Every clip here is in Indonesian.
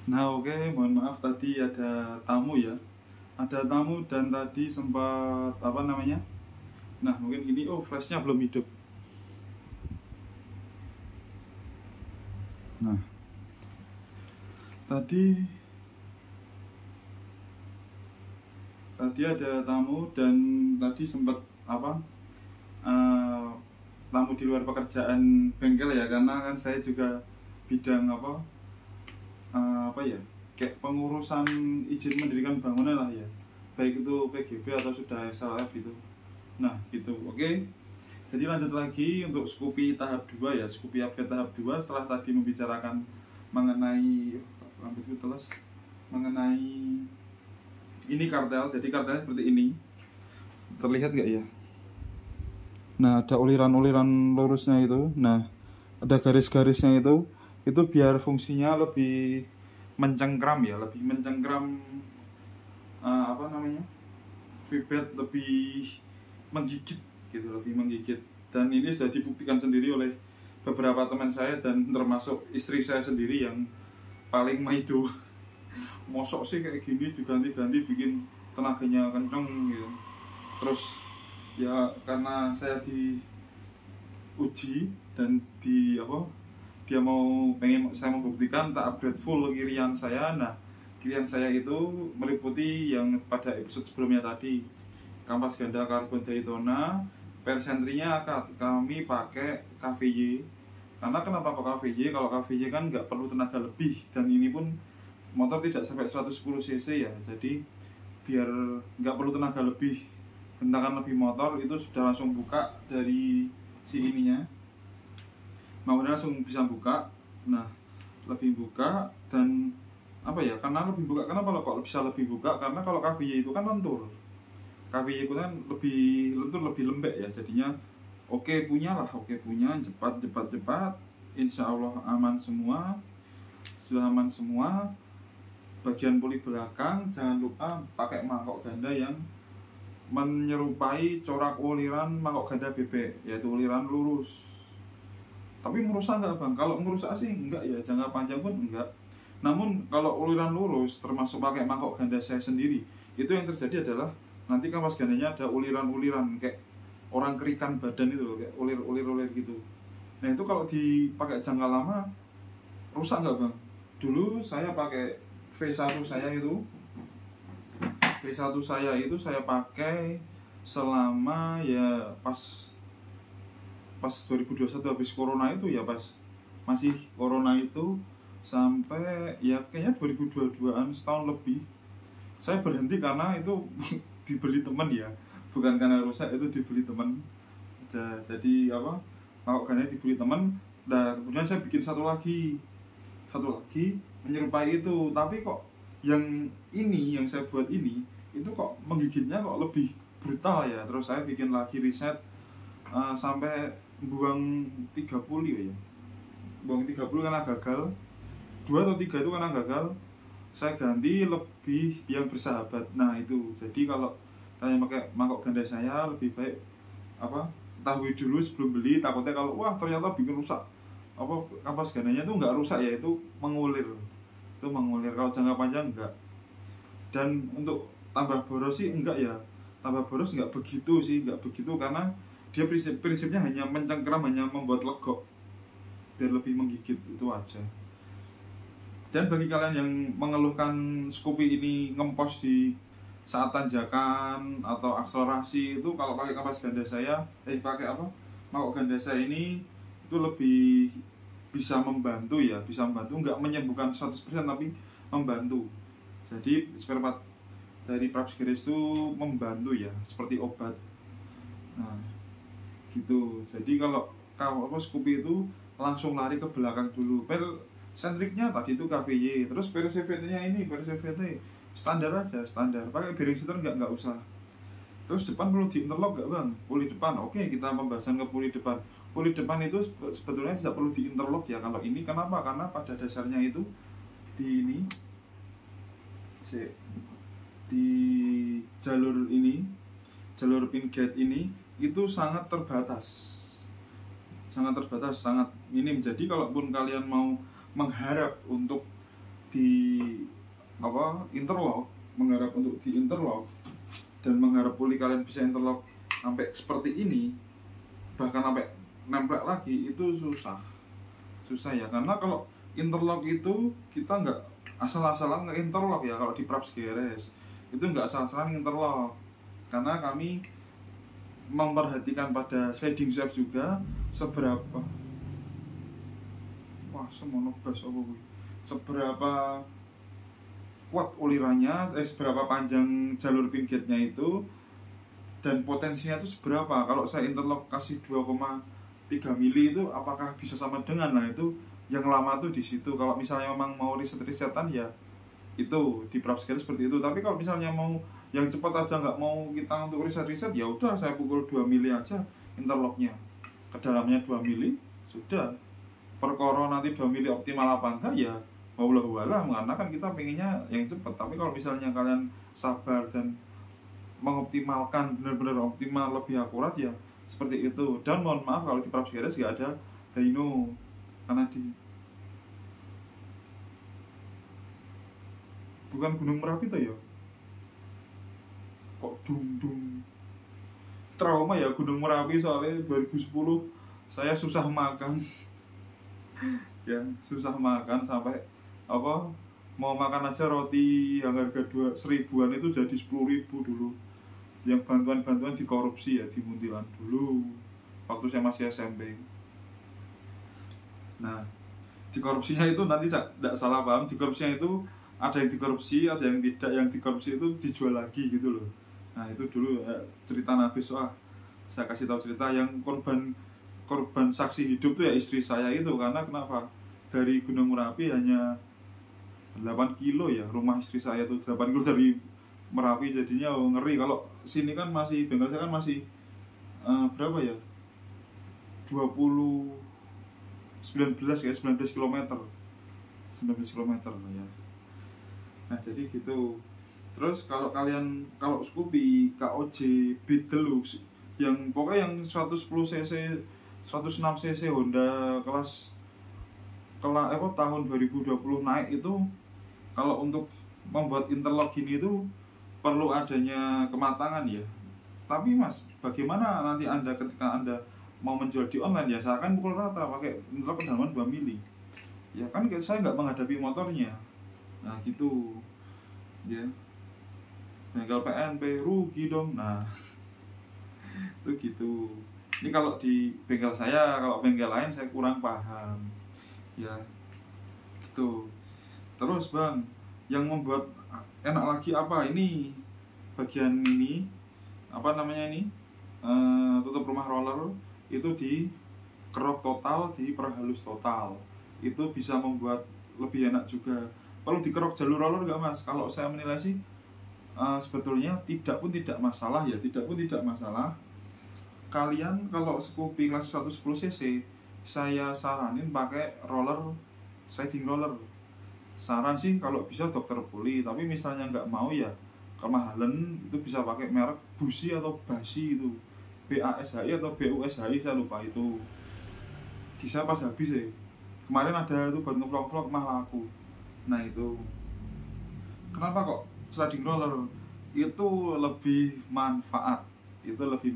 Nah, oke, mohon maaf tadi ada tamu ya. Ada tamu dan tadi sempat apa namanya? Nah, mungkin ini flashnya belum hidup. Nah, tadi tadi ada tamu dan tadi sempat apa? eh, Tamu di luar pekerjaan bengkel ya, karena kan saya juga bidang apa ya? Kayak pengurusan izin mendirikan bangunan lah ya. Baik itu PGB atau sudah SLF itu. Nah, gitu. Oke. Jadi lanjut lagi untuk Scoopy tahap 2 ya, Scoopy update tahap 2 setelah tadi membicarakan mengenai rambutku telas, mengenai ini kartel. Jadi kartelnya seperti ini. Terlihat nggak ya? Nah, ada uliran-uliran lurusnya itu. Nah, ada garis-garisnya itu. Itu biar fungsinya lebih mencengkram ya, lebih mencengkram apa namanya? Pipet lebih menggigit gitu, lebih menggigit. Dan ini sudah dibuktikan sendiri oleh beberapa teman saya dan termasuk istri saya sendiri yang paling maido. Mosok sih kayak gini diganti-ganti bikin tenaganya kenceng gitu. Terus ya karena saya diuji dan dia mau pengen saya membuktikan tak upgrade full kirian saya. Nah, kirian saya itu meliputi yang pada episode sebelumnya tadi, kampas ganda karbon Daytona. Persentrinya kami pakai KVY. Karena kenapa kok KVY? Kalau KVY kan nggak perlu tenaga lebih, dan ini pun motor tidak sampai 110 cc ya. Jadi biar nggak perlu tenaga lebih, hentakan lebih motor itu sudah langsung buka dari si ininya. Maunya langsung bisa buka. Nah, lebih buka dan apa ya? Karena lebih buka. Kenapa kok bisa lebih buka? Karena kalau KVY itu kan lentur. KVY itu kan lebih lentur, lebih lembek ya, jadinya oke punya, cepat, insya Allah aman semua, sudah aman semua. Bagian puli belakang jangan lupa pakai mangkok ganda yang menyerupai corak uliran mangkok ganda bebek, yaitu uliran lurus. Tapi merusak nggak bang? Kalau merusak sih enggak ya, jangka panjang pun enggak. Namun kalau uliran lurus termasuk pakai mangkok ganda saya sendiri, itu yang terjadi adalah nanti kampas gandanya ada uliran-uliran kayak orang kerikan badan itu loh, kayak ulir-ulir gitu. Nah, itu kalau dipakai jangka lama rusak nggak bang? Dulu saya pakai V1 saya itu saya pakai selama ya pas 2021 habis corona itu ya, pas masih corona itu sampai ya kayaknya 2022an, setahun lebih. Saya berhenti karena itu dibeli teman ya, bukan karena rusak, itu dibeli teman. Jadi apa, kalau karena dibeli teman. Nah, kemudian saya bikin satu lagi menyerupai itu, tapi kok yang ini yang saya buat ini itu kok menggigitnya kok lebih brutal ya. Terus saya bikin lagi riset, sampai buang 30 ya, buang 30 karena gagal, 2 atau 3 itu karena gagal. Saya ganti lebih yang bersahabat. Nah itu, jadi kalau kalian pakai mangkok ganda saya lebih baik ketahui dulu sebelum beli, takutnya kalau wah ternyata bikin rusak kampas gandanya itu nggak rusak ya, itu mengulir. Kalau jangka panjang enggak. Dan untuk tambah boros sih enggak ya, tambah boros enggak begitu karena dia prinsipnya hanya mencengkeram, hanya membuat legok biar lebih menggigit, itu aja. Dan bagi kalian yang mengeluhkan Scoopy ini ngempos di saat tanjakan atau akselerasi, itu kalau pakai kampas ganda saya mangkok ganda saya ini itu lebih bisa membantu ya, nggak menyembuhkan 100% tapi membantu. Jadi spare part dari Praps Gears itu membantu ya, seperti obat. Nah gitu. Jadi kalau Scoopy itu langsung lari ke belakang dulu. Sentriknya tadi itu KVY, terus CVT standar aja, pakai bearing seater nggak usah. Terus depan perlu di interlock nggak bang? Puli depan, oke, kita pembahasan ke puli depan. Puli depan itu sebetulnya tidak perlu di interlock ya kalau ini. Kenapa? Karena pada dasarnya itu di jalur pin gate ini itu sangat terbatas, sangat minim. Jadi kalaupun kalian mau mengharap untuk di apa interlock, mengharap untuk di interlock dan mengharap pulih kalian bisa interlock sampai seperti ini, bahkan sampai nempel lagi, itu susah ya. Karena kalau interlock itu kita nggak asal-asalan nge-interlock ya. Kalau di Praps Geres itu nggak asal-asalan interlock, karena kami memperhatikan pada sliding shaft juga seberapa seberapa kuat ulirannya, seberapa panjang jalur pin gate-nya itu, dan potensinya itu seberapa. Kalau saya interlock kasih 2,3 mili itu apakah bisa sama dengan, nah itu yang lama tuh di situ. Kalau misalnya memang mau risetan ya itu di Praps Geres seperti itu. Tapi kalau misalnya mau yang cepat aja, nggak mau kita untuk riset ya udah saya pukul 2 mili aja interlocknya, kedalamnya 2 mili sudah. Perkara nanti 2 mili optimal apa enggak ya wallahu alam, karena kan kita pengennya yang cepat. Tapi kalau misalnya kalian sabar dan mengoptimalkan benar-benar optimal, lebih akurat ya seperti itu. Dan mohon maaf kalau di Praps Geres nggak ada dyno, karena di bukan Gunung Merapi tuh ya, kok dung trauma ya Gunung Merapi. Soalnya 2010 saya susah makan ya, susah makan sampai apa mau makan aja roti yang harga 1000-an itu jadi 10.000 dulu. Yang bantuan dikorupsi ya di Muntilan dulu waktu saya masih SMP. Nah, dikorupsinya itu nanti tidak salah paham, dikorupsinya itu ada yang dikorupsi, ada yang tidak. Yang dikorupsi itu dijual lagi gitu loh. Nah itu dulu cerita Nabi. Saya kasih tahu cerita yang korban saksi hidup tuh ya istri saya itu. Karena kenapa? Dari Gunung Merapi hanya 8 kilo ya, rumah istri saya tuh 8 kilo dari Merapi. Jadinya ngeri. Kalau sini kan masih, bengkel saya kan masih berapa ya, 19 ya, 19 km ya. Nah jadi gitu. Terus kalau kalian, kalau Scoopy, KOJ, Beat Deluxe, yang pokoknya yang 110 cc, 106 cc Honda kelas tahun 2020 naik itu, kalau untuk membuat interlock gini itu perlu adanya kematangan ya. Tapi mas, bagaimana nanti anda ketika anda mau menjual di online ya, saya akan pukul rata pakai interlock kedalaman 2 mili ya kan, saya nggak menghadapi motornya. Nah gitu ya, bengkel PNP rugi dong. Nah itu gitu. Ini kalau di bengkel saya, kalau bengkel lain saya kurang paham ya gitu. Terus bang, yang membuat enak lagi apa, ini bagian ini apa namanya ini, tutup rumah roller itu di kerok total, di perhalus total, itu bisa membuat lebih enak juga. Perlu dikerok jalur roller nggak mas? Kalau saya menilai sih sebetulnya tidak masalah ya, tidak masalah. Kalian kalau Scoopy kelas 110 cc, saya saranin pakai roller, sliding roller. Saran sih kalau bisa dokter puli, tapi misalnya nggak mau ya kemahalan, itu bisa pakai merek Busi atau Basi itu, BASHI atau BUSHI saya lupa itu. Bisa pas habis ya. Kemarin ada itu buat ngevlog-vlog mah laku. Nah itu kenapa kok sliding roller itu lebih manfaat, itu lebih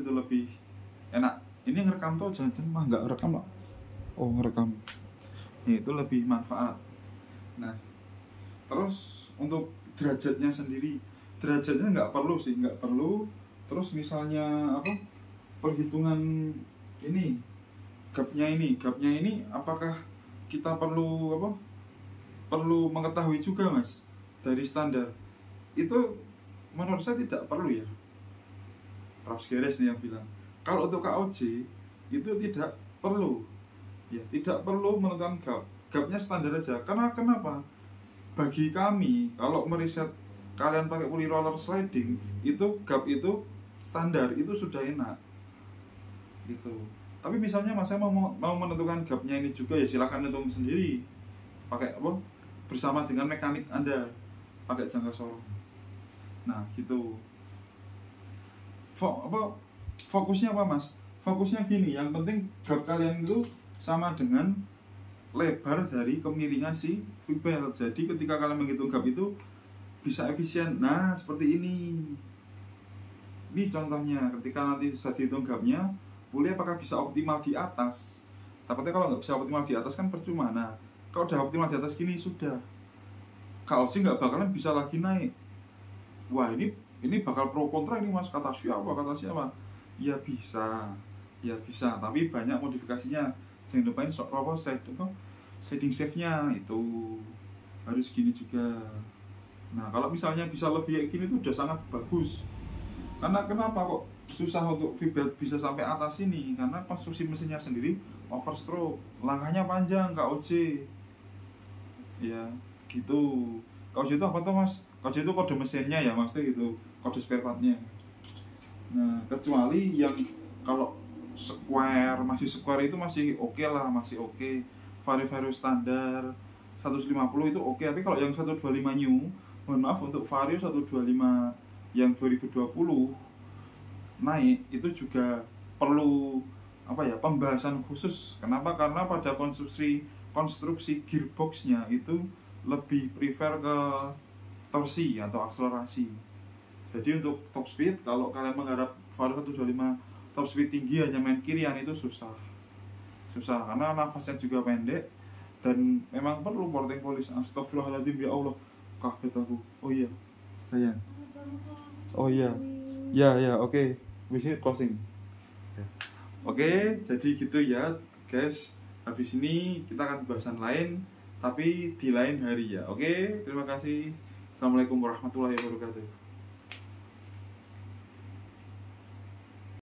enak. Ini ngerekam tuh jangan mah nggak rekam lah. Oh ngerekam. Itu lebih manfaat. Nah terus untuk derajatnya sendiri, derajatnya nggak perlu. Terus misalnya apa, perhitungan ini gapnya ini apakah kita perlu mengetahui juga mas dari standar itu? Menurut saya tidak perlu ya. Praps Geres nih yang bilang kalau untuk KOJ itu tidak perlu ya, tidak perlu menentukan gapnya standar aja. Karena kenapa? Bagi kami kalau meriset kalian pakai puli roller sliding itu gap itu standar, itu sudah enak gitu. Tapi misalnya mas saya mau menentukan gapnya ini juga ya silakan hitung sendiri pakai apa, bersama dengan mekanik anda pakai jangka sorong. Nah gitu. Fokusnya apa mas? Fokusnya gini, yang penting gap kalian itu sama dengan lebar dari kemiringan si V-belt. Jadi ketika kalian menghitung gap itu bisa efisien. Nah, seperti ini. Ini contohnya, ketika nanti sudah dihitung gapnya, pulley apakah bisa optimal di atas. Takutnya kalau nggak bisa optimal di atas kan percuma. Nah, kalau udah optimal di atas gini sudah, KOC nggak bakalan bisa lagi naik. Wah, ini bakal pro kontra ini mas, kata siapa? Ya bisa, tapi banyak modifikasinya. Jangan lupain shading save-nya itu harus gini juga. Nah, kalau misalnya bisa lebih kayak gini tuh udah sangat bagus. Karena kenapa kok susah untuk V-belt bisa sampai atas ini? Karena konstruksi mesinnya sendiri overstroke, langkahnya panjang, KOC. Ya, gitu. KOC itu apa tuh mas? KOC itu kode mesinnya ya mas, gitu, kode spare partnya. Nah, kecuali yang kalau masih square itu masih oke lah, masih oke. Vario standar 150 itu oke, tapi kalau yang 125 new, mohon maaf untuk Vario 125 yang 2020 naik itu juga perlu pembahasan khusus. Kenapa? Karena pada konstruksi gearboxnya itu lebih prefer ke torsi atau akselerasi. Jadi untuk top speed, kalau kalian mengharap Vario 125 top speed tinggi hanya main kirian itu susah karena nafasnya juga pendek dan memang perlu porting polish. Astagfirullahaladzim, ya Allah, kaget aku. Oh iya sayang, oh iya ya oke. Bisnis closing. Oke, jadi gitu ya guys. Habis ini kita akan bahasan lain, tapi di lain hari ya. Oke, terima kasih. Assalamualaikum warahmatullahi wabarakatuh.